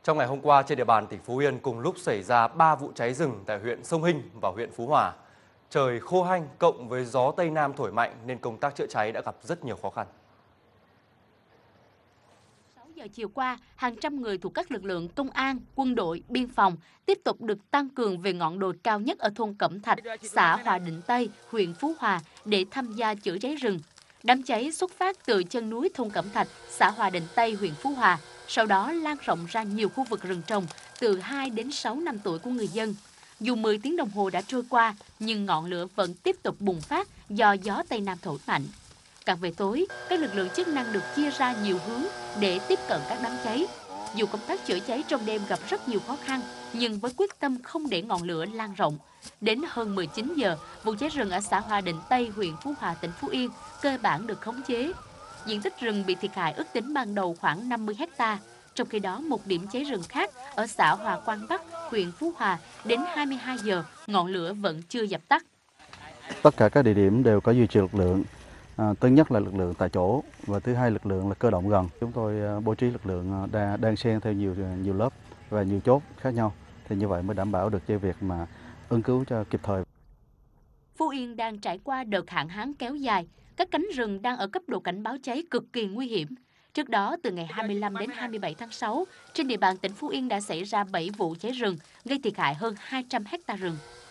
Trong ngày hôm qua, trên địa bàn tỉnh Phú Yên cùng lúc xảy ra 3 vụ cháy rừng tại huyện Sông Hinh và huyện Phú Hòa. Trời khô hanh cộng với gió Tây Nam thổi mạnh nên công tác chữa cháy đã gặp rất nhiều khó khăn. 6 giờ chiều qua, hàng trăm người thuộc các lực lượng công an, quân đội, biên phòng tiếp tục được tăng cường về ngọn đồi cao nhất ở thôn Cẩm Thạch, xã Hòa Định Tây, huyện Phú Hòa để tham gia chữa cháy rừng. Đám cháy xuất phát từ chân núi thôn Cẩm Thạch, xã Hòa Định Tây, huyện Phú Hòa, sau đó lan rộng ra nhiều khu vực rừng trồng từ 2 đến 6 năm tuổi của người dân. Dù 10 tiếng đồng hồ đã trôi qua, nhưng ngọn lửa vẫn tiếp tục bùng phát do gió Tây Nam thổi mạnh. Càng về tối, các lực lượng chức năng được chia ra nhiều hướng để tiếp cận các đám cháy. Dù công tác chữa cháy trong đêm gặp rất nhiều khó khăn, nhưng với quyết tâm không để ngọn lửa lan rộng. Đến hơn 19 giờ, vụ cháy rừng ở xã Hòa Định Tây, huyện Phú Hòa, tỉnh Phú Yên cơ bản được khống chế. Diện tích rừng bị thiệt hại ước tính ban đầu khoảng 50 ha. Trong khi đó, một điểm cháy rừng khác ở xã Hòa Quang Bắc, huyện Phú Hòa, đến 22 giờ, ngọn lửa vẫn chưa dập tắt. Tất cả các địa điểm đều có duy trì lực lượng. Thứ nhất là lực lượng tại chỗ và thứ hai lực lượng là cơ động gần. Chúng tôi bố trí lực lượng đang xen theo nhiều lớp và nhiều chốt khác nhau. Thì như vậy mới đảm bảo được cái việc mà ứng cứu cho kịp thời. Phú Yên đang trải qua đợt hạn hán kéo dài, các cánh rừng đang ở cấp độ cảnh báo cháy cực kỳ nguy hiểm. Trước đó, từ ngày 25 đến 27 tháng 6, trên địa bàn tỉnh Phú Yên đã xảy ra 7 vụ cháy rừng, gây thiệt hại hơn 200 ha rừng.